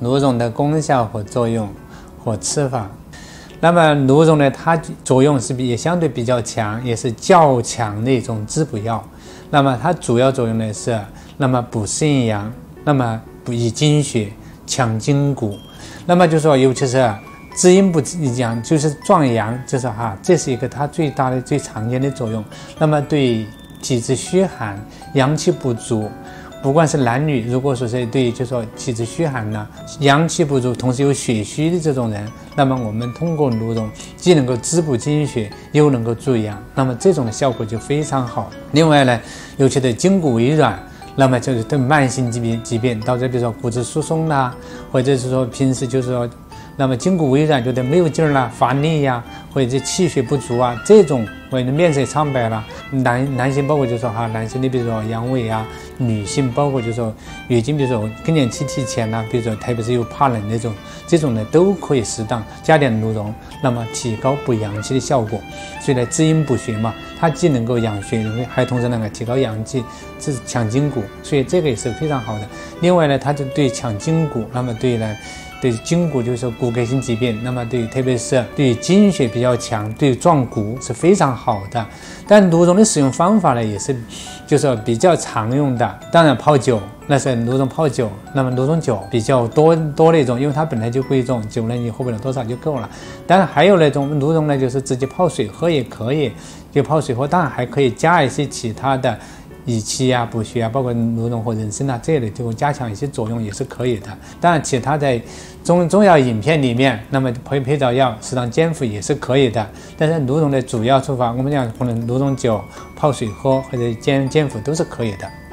鹿茸的功效和作用和吃法。那么鹿茸呢，它作用是也相对比较强，也是较强的一种滋补药。那么它主要作用呢是，那么补肾阳，那么补益精血，强筋骨。那么就说，尤其是滋阴不讲，就是壮阳，就是这是一个它最大的、最常见的作用。那么对体质虚寒、阳气不足，不管是男女，如果说是对，就说体质虚寒呢，阳气不足，同时有血虚的这种人，那么我们通过鹿茸既能够滋补精血，又能够助阳，那么这种的效果就非常好。另外呢，尤其对筋骨微软，那么就是对慢性疾病导致，比如说骨质疏松啦，或者是说平时就是说，那么筋骨微软，觉得没有劲儿啦，乏力呀，或者气血不足啊，这种或者面色苍白啦，男性包括就说男性的比如说阳痿啊，女性包括就说月经，比如说更年期提前啦，比如说特别是有怕冷那种，这种呢都可以适当加点鹿茸，那么提高补阳气的效果。所以呢，滋阴补血嘛，它既能够养血，还同时能够提高阳气，是强筋骨，所以这个也是非常好的。另外呢，它就对强筋骨，那么对筋骨就是说骨骼性疾病，那么特别是对精血比较强，对壮骨是非常好的。但鹿茸的使用方法呢，也是就是比较常用的。当然泡酒，那是鹿茸泡酒，那么鹿茸酒比较多的一种，因为它本来就贵重，酒呢你喝不了多少就够了。当然还有那种鹿茸呢，就是直接泡水喝也可以，就泡水喝，当然还可以加一些其他的益气啊、补血啊，包括鹿茸或人参啊这类，就加强一些作用也是可以的。当然，其他在中药饮片里面，那么配着药适当煎服也是可以的。但是鹿茸的主要做法，我们讲可能鹿茸酒泡水喝或者煎服都是可以的。